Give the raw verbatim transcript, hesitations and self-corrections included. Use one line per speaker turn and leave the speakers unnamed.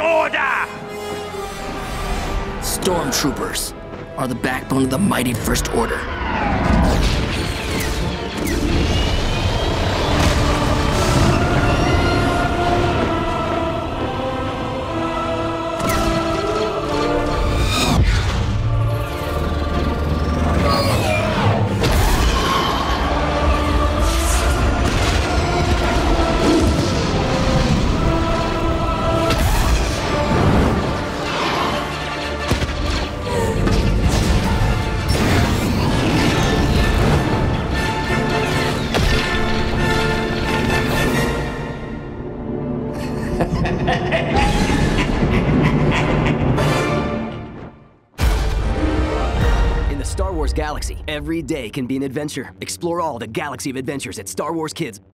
order!
Stormtroopers are the backbone of the mighty First Order.
In the Star Wars galaxy, every day can be an adventure. Explore all the galaxy of adventures at Star Wars Kids.